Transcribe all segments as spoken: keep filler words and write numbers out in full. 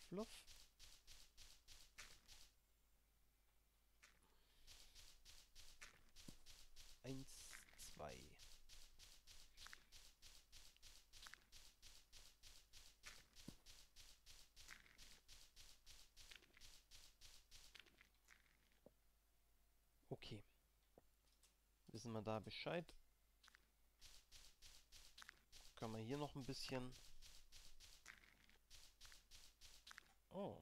fluff. Eins, zwei. Okay. Wissen wir da Bescheid. Können wir hier noch ein bisschen... Oh.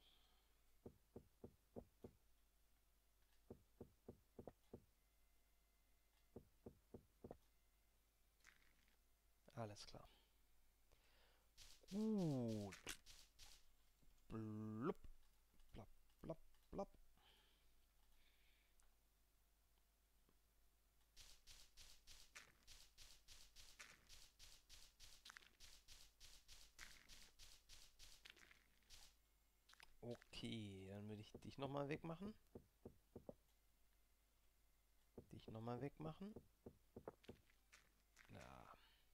Alles klar. Gut. Blub. Blab, blab, blab. Okay, dann würde ich dich nochmal wegmachen. Dich nochmal wegmachen. Na.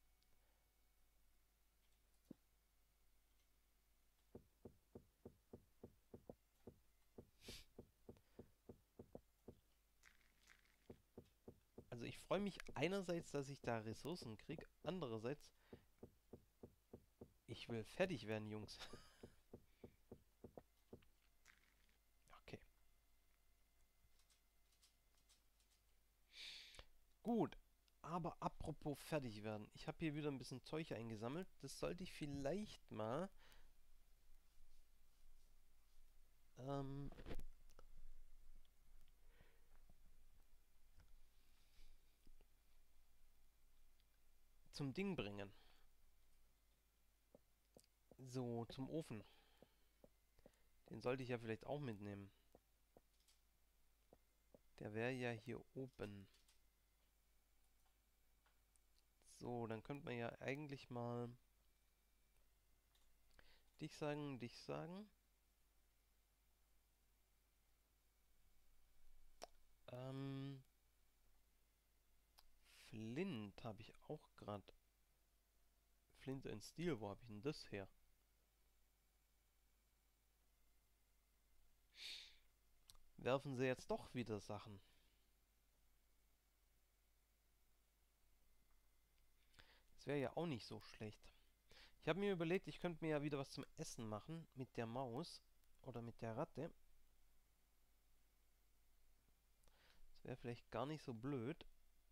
Also ich freue mich einerseits, dass ich da Ressourcen kriege. Andererseits, ich will fertig werden, Jungs. Okay. Gut. Aber apropos fertig werden. Ich habe hier wieder ein bisschen Zeug eingesammelt. Das sollte ich vielleicht mal... Ähm, zum Ding bringen. So, zum Ofen. Den sollte ich ja vielleicht auch mitnehmen. Der wäre ja hier oben. So, dann könnte man ja eigentlich mal dich sagen, dich sagen. Ähm, Flint habe ich auch gerade. Flint and Steel, wo habe ich denn das her? Werfen sie jetzt doch wieder Sachen. Das wäre ja auch nicht so schlecht. Ich habe mir überlegt, ich könnte mir ja wieder was zum Essen machen mit der Maus oder mit der Ratte. Das wäre vielleicht gar nicht so blöd.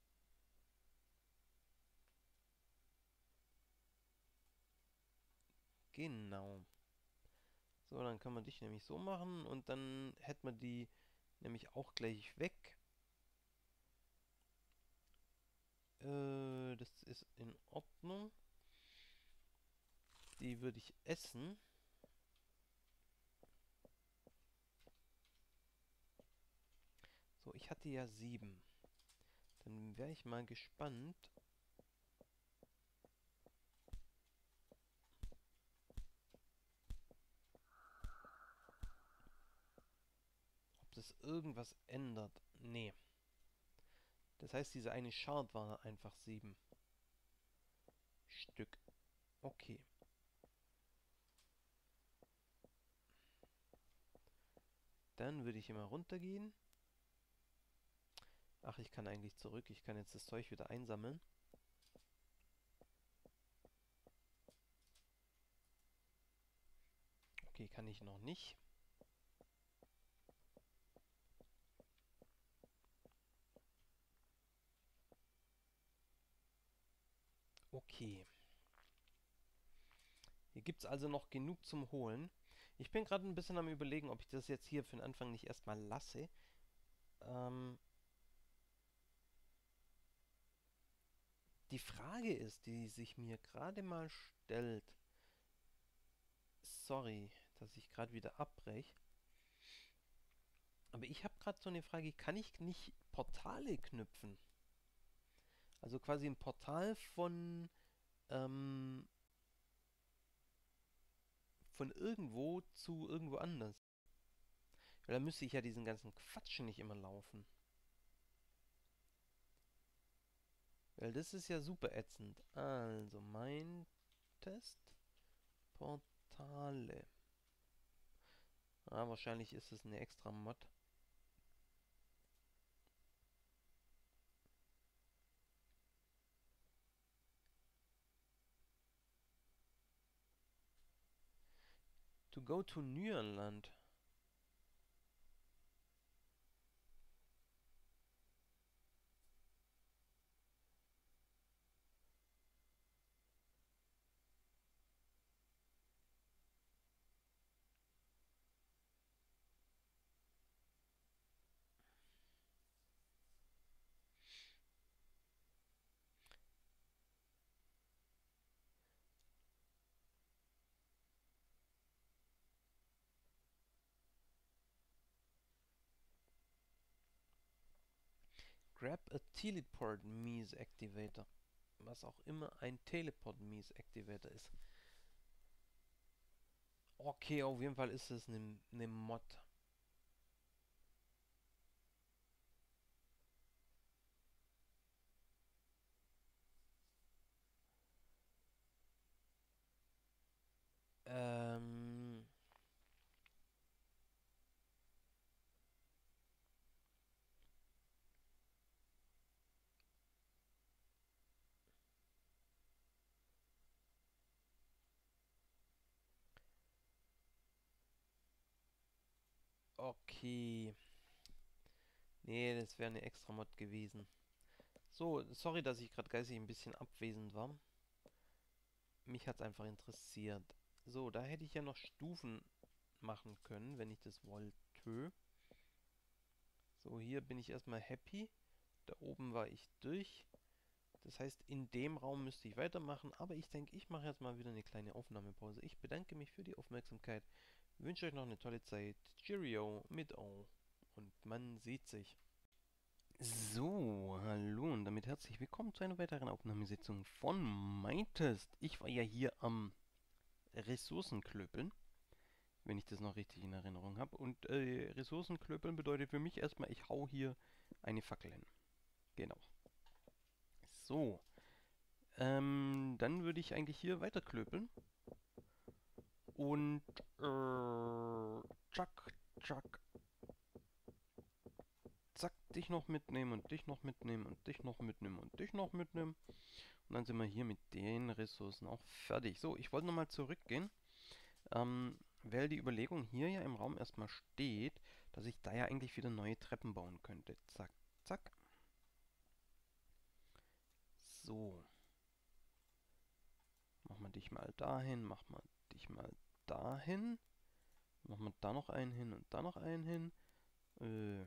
Genau. So, dann kann man dich nämlich so machen und dann hätten wir die nämlich auch gleich weg. Äh, das ist in Ordnung. Die würde ich essen. So, ich hatte ja sieben. Dann wäre ich mal gespannt. Ob das irgendwas ändert. Nee. Das heißt, diese eine Shard war einfach sieben Stück. Okay. Dann würde ich immer runtergehen. Ach, ich kann eigentlich zurück. Ich kann jetzt das Zeug wieder einsammeln. Okay, kann ich noch nicht. Okay. Hier gibt es also noch genug zum Holen. Ich bin gerade ein bisschen am Überlegen, ob ich das jetzt hier für den Anfang nicht erstmal lasse. Ähm... Die Frage ist, die sich mir gerade mal stellt. Sorry, dass ich gerade wieder abbreche. Aber ich habe gerade so eine Frage, kann ich nicht Portale knüpfen? Also quasi ein Portal von, ähm, von irgendwo zu irgendwo anders. Weil dann müsste ich ja diesen ganzen Quatsch nicht immer laufen. Weil das ist ja super ätzend. Also, mein Test. Portale. Ah, wahrscheinlich ist es eine extra Mod. To go to Nürnland. Grab a Teleport Mies Activator. Was auch immer ein Teleport Mies Activator ist. Okay, auf jeden Fall ist es eine ne Mod. Ähm... Okay. Nee, das wäre eine extra Mod gewesen. So, sorry, dass ich gerade geistig ein bisschen abwesend war. Mich hat es einfach interessiert. So, da hätte ich ja noch Stufen machen können, wenn ich das wollte. So, hier bin ich erstmal happy. Da oben war ich durch. Das heißt, in dem Raum müsste ich weitermachen. Aber ich denke, ich mache jetzt mal wieder eine kleine Aufnahmepause. Ich bedanke mich für die Aufmerksamkeit. Wünsche euch noch eine tolle Zeit. Cheerio mit O. Und man sieht sich. So, hallo und damit herzlich willkommen zu einer weiteren Aufnahmesitzung von Mindtest. Ich war ja hier am Ressourcenklöppeln, wenn ich das noch richtig in Erinnerung habe. Und äh, Ressourcenklöppeln bedeutet für mich erstmal, ich hau hier eine Fackel hin. Genau. So, ähm, dann würde ich eigentlich hier weiterklöppeln. Und, äh, tschack, tschack, zack, dich noch mitnehmen und dich noch mitnehmen und dich noch mitnehmen und dich noch mitnehmen. Und dann sind wir hier mit den Ressourcen auch fertig. So, ich wollte nochmal zurückgehen, ähm, weil die Überlegung hier ja im Raum erstmal steht, dass ich da ja eigentlich wieder neue Treppen bauen könnte. Zack, zack. So. Machen wir dich mal dahin, machen wir dich mal dahin. Machen wir da noch einen hin und da noch einen hin. Äh,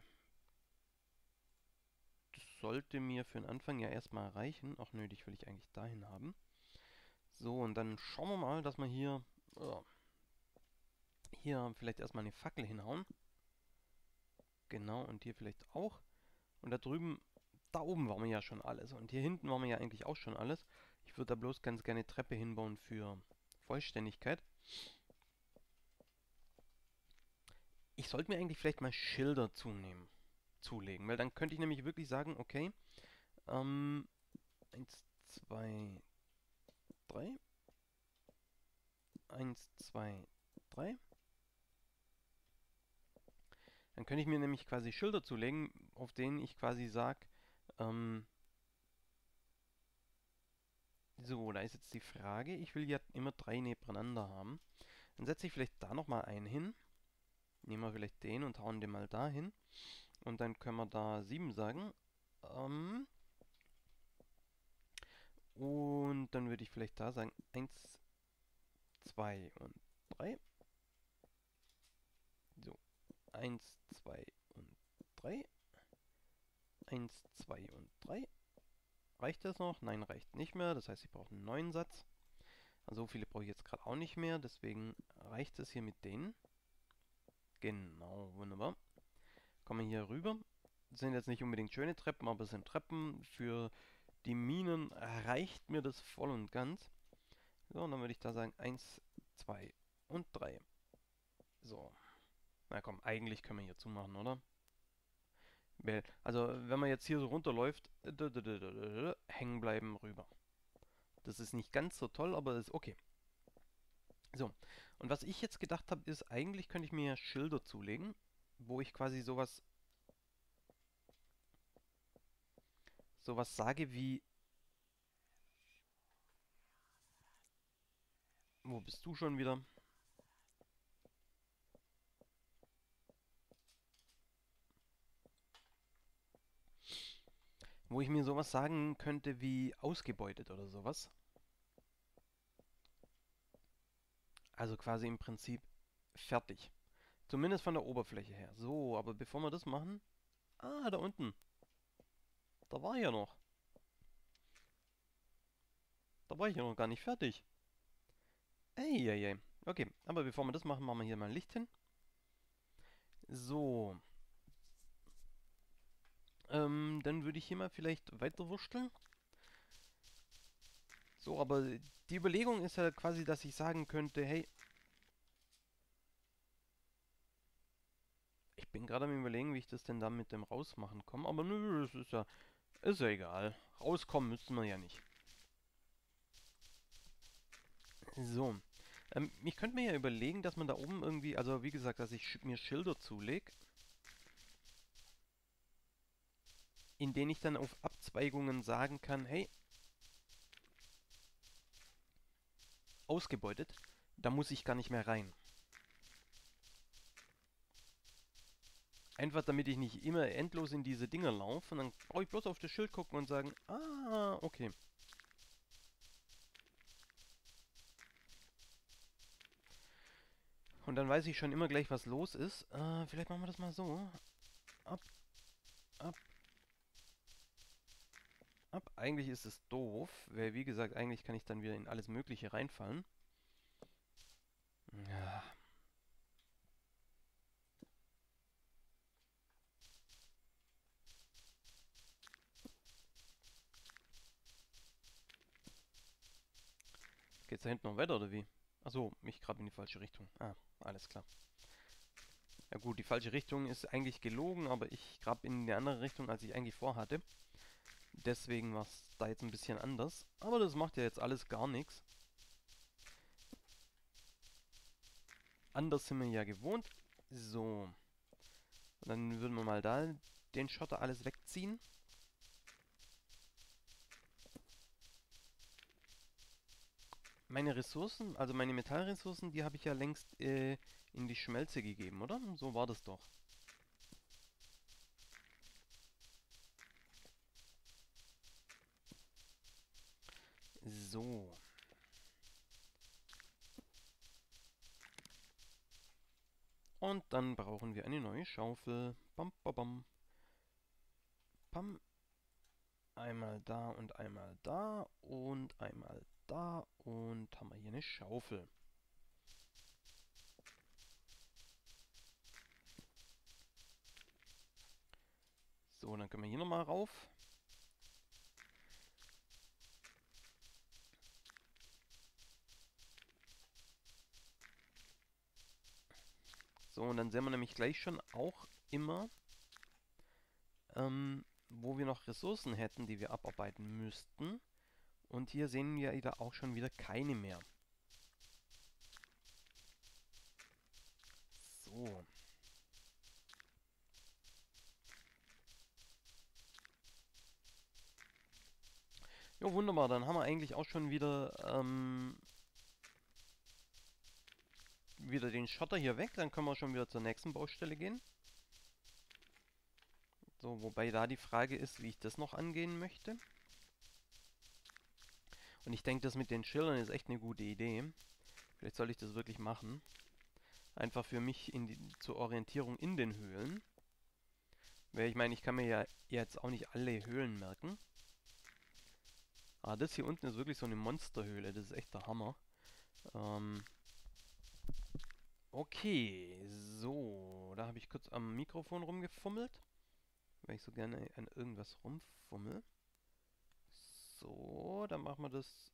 das sollte mir für den Anfang ja erstmal reichen. Auch nötig will ich eigentlich dahin haben. So, und dann schauen wir mal, dass wir hier, oh, hier vielleicht erstmal eine Fackel hinhauen. Genau, und hier vielleicht auch. Und da drüben, da oben waren wir ja schon alles. Und hier hinten waren wir ja eigentlich auch schon alles. Ich würde da bloß ganz gerne Treppe hinbauen für Vollständigkeit. Ich sollte mir eigentlich vielleicht mal Schilder zunehmen, zulegen. Weil dann könnte ich nämlich wirklich sagen, okay, ähm, eins, zwei, drei. eins, zwei, drei. Dann könnte ich mir nämlich quasi Schilder zulegen, auf denen ich quasi sage, ähm, so, da ist jetzt die Frage, ich will ja immer drei nebeneinander haben. Dann setze ich vielleicht da nochmal einen hin. Nehmen wir vielleicht den und hauen den mal da hin. Und dann können wir da sieben sagen. Ähm, und dann würde ich vielleicht da sagen eins, zwei und drei. So, eins, zwei und drei. eins, zwei und drei. Reicht das noch? Nein, reicht nicht mehr. Das heißt, ich brauche einen neuen Satz. Also so viele brauche ich jetzt gerade auch nicht mehr. Deswegen reicht es hier mit denen. Genau, wunderbar. Kommen wir hier rüber. Das sind jetzt nicht unbedingt schöne Treppen, aber es sind Treppen. Für die Minen reicht mir das voll und ganz. So, und dann würde ich da sagen eins, zwei und drei. So. Na komm, eigentlich können wir hier zumachen, oder? Weil, also, wenn man jetzt hier so runterläuft, hängen bleiben rüber. Das ist nicht ganz so toll, aber ist okay. So, Und was ich jetzt gedacht habe, ist, eigentlich könnte ich mir Schilder zulegen, wo ich quasi sowas, sowas sage wie, wo bist du schon wieder? Wo ich mir sowas sagen könnte wie ausgebeutet oder sowas. Also quasi im Prinzip fertig. Zumindest von der Oberfläche her. So, aber bevor wir das machen... Ah, da unten. Da war ja noch. Da war ich ja noch gar nicht fertig. Eieiei. Okay, aber bevor wir das machen, machen wir hier mal ein Licht hin. So. Ähm, dann würde ich hier mal vielleicht weiter wursteln. So, aber die Überlegung ist ja quasi, dass ich sagen könnte, hey, ich bin gerade am Überlegen, wie ich das denn da mit dem Rausmachen komme. Aber nö, das ist ja, ist ja egal. Rauskommen müssten wir ja nicht. So. Ähm, ich könnte mir ja überlegen, dass man da oben irgendwie, also wie gesagt, dass ich sch mir Schilder zulege, in denen ich dann auf Abzweigungen sagen kann, hey, ausgebeutet, da muss ich gar nicht mehr rein. Einfach damit ich nicht immer endlos in diese Dinger laufe und dann brauche ich bloß auf das Schild gucken und sagen, ah, okay. Und dann weiß ich schon immer gleich, was los ist. Äh, vielleicht machen wir das mal so. Ab, ab, ab. Eigentlich ist es doof, weil wie gesagt, eigentlich kann ich dann wieder in alles Mögliche reinfallen. Ja. Geht's da hinten noch weiter oder wie? Achso, ich grabe in die falsche Richtung. Ah, alles klar. Ja gut, die falsche Richtung ist eigentlich gelogen, aber ich grabe in eine andere Richtung, als ich eigentlich vorhatte. Deswegen war es da jetzt ein bisschen anders. Aber das macht ja jetzt alles gar nichts. Anders sind wir ja gewohnt. So. Und dann würden wir mal da den Schotter alles wegziehen. Meine Ressourcen, also meine Metallressourcen, die habe ich ja längst äh, in die Schmelze gegeben, oder? So war das doch. So. Und dann brauchen wir eine neue Schaufel. Bam, bam, bam. Pam. Einmal da und einmal da und einmal da und haben wir hier eine Schaufel. So, dann können wir hier nochmal rauf. So, und dann sehen wir nämlich gleich schon auch immer, ähm, wo wir noch Ressourcen hätten, die wir abarbeiten müssten. Und hier sehen wir da auch schon wieder keine mehr. So. Jo, wunderbar. Dann haben wir eigentlich auch schon wieder, ähm, wieder den Schotter hier weg. Dann können wir schon wieder zur nächsten Baustelle gehen. So, wobei da die Frage ist, wie ich das noch angehen möchte. Und ich denke, das mit den Schildern ist echt eine gute Idee. Vielleicht soll ich das wirklich machen. Einfach für mich in die, zur Orientierung in den Höhlen. Weil ich meine, ich kann mir ja jetzt auch nicht alle Höhlen merken. Ah, das hier unten ist wirklich so eine Monsterhöhle. Das ist echt der Hammer. Ähm, okay, so. Da habe ich kurz am Mikrofon rumgefummelt. Weil ich so gerne an irgendwas rumfummel. So, dann machen wir das.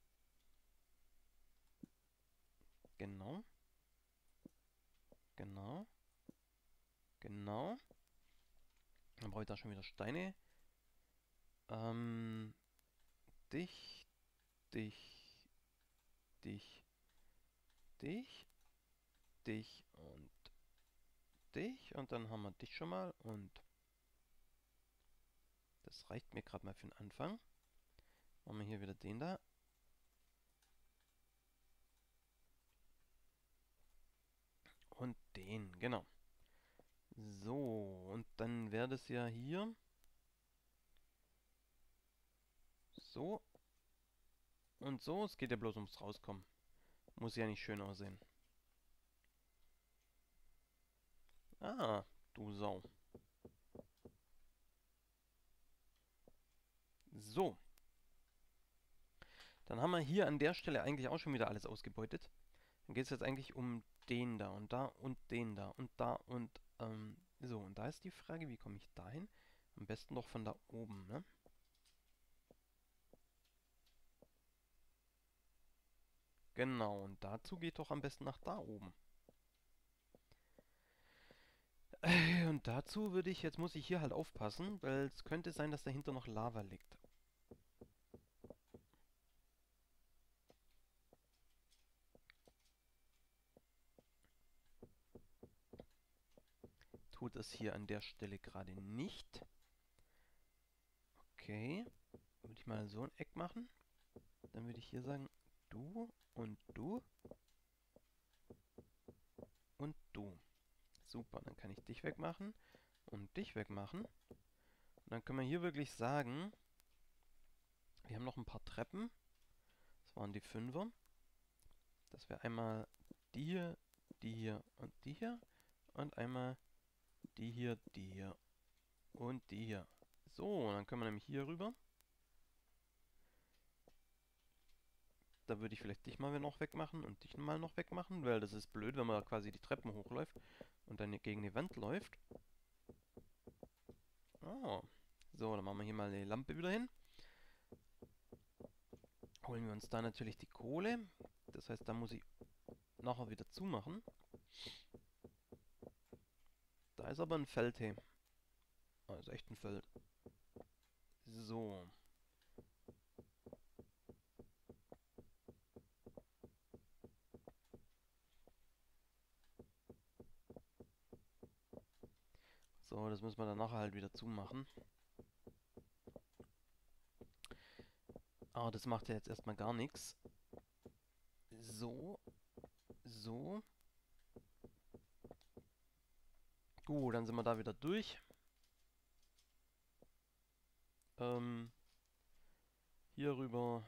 Genau. Genau. Genau. Dann brauche ich da schon wieder Steine. Ähm, dich, dich, dich, dich. dich und dich. Und dann haben wir dich schon mal. Und das reicht mir gerade mal für den Anfang. Machen wir hier wieder den da. Und den, genau. So, und dann wäre das ja hier. So. Und so. Es geht ja bloß ums Rauskommen. Muss ja nicht schön aussehen. Ah, du Sau. So. Dann haben wir hier an der Stelle eigentlich auch schon wieder alles ausgebeutet. Dann geht es jetzt eigentlich um den da und da und den da und da und ähm, so. Und da ist die Frage, wie komme ich dahin? Am besten doch von da oben, ne? Genau, und dazu geht doch am besten nach da oben. Äh, Und dazu würde ich, jetzt muss ich hier halt aufpassen, weil es könnte sein, dass dahinter noch Lava liegt. Tut es hier an der Stelle gerade nicht. Okay, würde ich mal so ein Eck machen. Dann würde ich hier sagen, du und du und du. Super, dann kann ich dich wegmachen und dich wegmachen. Und dann können wir hier wirklich sagen, wir haben noch ein paar Treppen. Das waren die Fünfer. Das wäre einmal die hier, die hier und die hier. Und einmal die hier, die hier und die hier. So, dann können wir nämlich hier rüber. Da würde ich vielleicht dich mal noch wegmachen und dich mal noch wegmachen, weil das ist blöd, wenn man quasi die Treppen hochläuft und dann gegen die Wand läuft. Oh. So, dann machen wir hier mal die Lampe wieder hin. Holen wir uns da natürlich die Kohle. Das heißt, da muss ich nachher wieder zumachen. Da ist aber ein Feld, hey. Ah, ist echt ein Feld. So. So, das müssen wir dann nachher halt wieder zumachen. Aber das macht ja jetzt erstmal gar nichts. So. So. Gut, dann sind wir da wieder durch. Ähm, hier rüber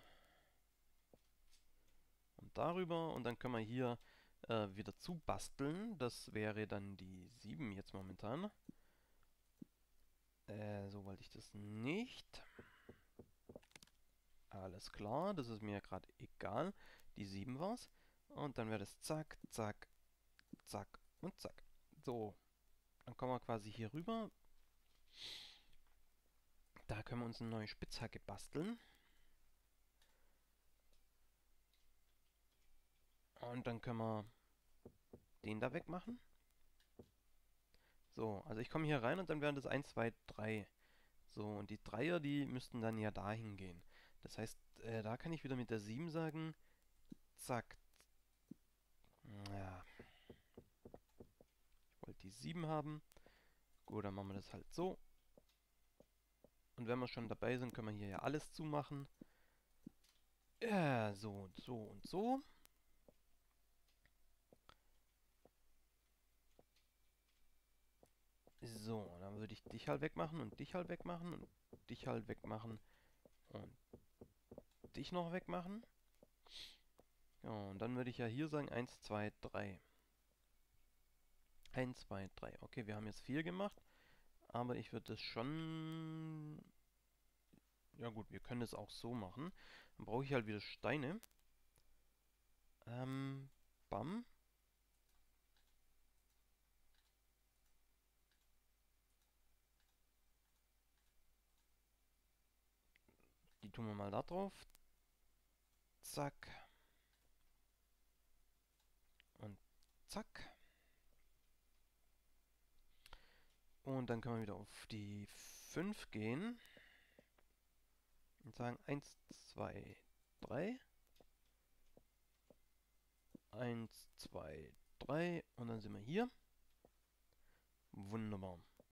und darüber. Und dann können wir hier äh, wieder zubasteln. Das wäre dann die sieben jetzt momentan. Äh, so wollte ich das nicht. Alles klar, das ist mir ja gerade egal. Die sieben war's. Und dann wäre das zack, zack, zack und zack. So, dann kommen wir quasi hier rüber. Da können wir uns eine neue Spitzhacke basteln. Und dann können wir den da wegmachen. So, also ich komme hier rein und dann wären das eins, zwei, drei. So, und die Dreier, die müssten dann ja dahin gehen. Das heißt, äh, da kann ich wieder mit der sieben sagen, zack. Ja, ich wollte die sieben haben. Gut, dann machen wir das halt so. Und wenn wir schon dabei sind, können wir hier ja alles zumachen. Ja, so und so und so. So, dann würde ich dich halt wegmachen und dich halt wegmachen und dich halt wegmachen und dich noch wegmachen. Ja, und dann würde ich ja hier sagen eins, zwei, drei. eins, zwei, drei. Okay, wir haben jetzt vier gemacht. Aber ich würde das schon... Ja gut, wir können es auch so machen. Dann brauche ich halt wieder Steine. Ähm, bam. Die tun wir mal da drauf. Zack. Und zack. Und dann können wir wieder auf die fünf gehen. Und sagen eins, zwei, drei. eins, zwei, drei und dann sind wir hier. Wunderbar.